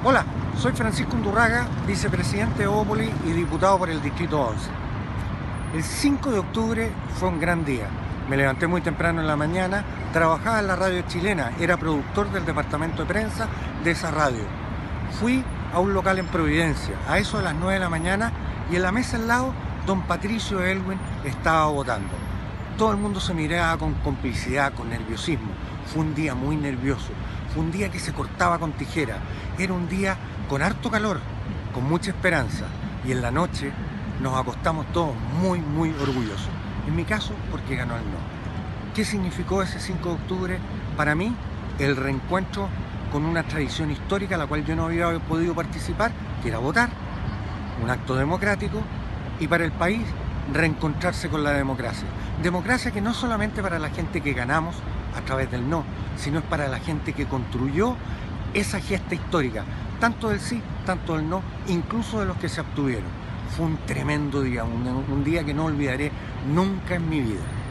Hola, soy Francisco Undurraga, vicepresidente de Opoli y diputado por el Distrito 11. El 5 de octubre fue un gran día. Me levanté muy temprano en la mañana, trabajaba en la radio chilena, era productor del departamento de prensa de esa radio. Fui a un local en Providencia, a eso de las 9 de la mañana, y en la mesa al lado, don Patricio Aylwin estaba votando. Todo el mundo se miraba con complicidad, con nerviosismo. Fue un día muy nervioso, fue un día que se cortaba con tijera. Era un día con harto calor, con mucha esperanza. Y en la noche nos acostamos todos muy orgullosos. En mi caso, porque ganó el no. ¿Qué significó ese 5 de octubre? Para mí, el reencuentro con una tradición histórica a la cual yo no había podido participar, que era votar, un acto democrático, y para el país, reencontrarse con la democracia. Democracia que no solamente para la gente que ganamos a través del no, sino es para la gente que construyó esa gesta histórica, tanto del sí, tanto del no, incluso de los que se abstuvieron. Fue un tremendo día, un día que no olvidaré nunca en mi vida.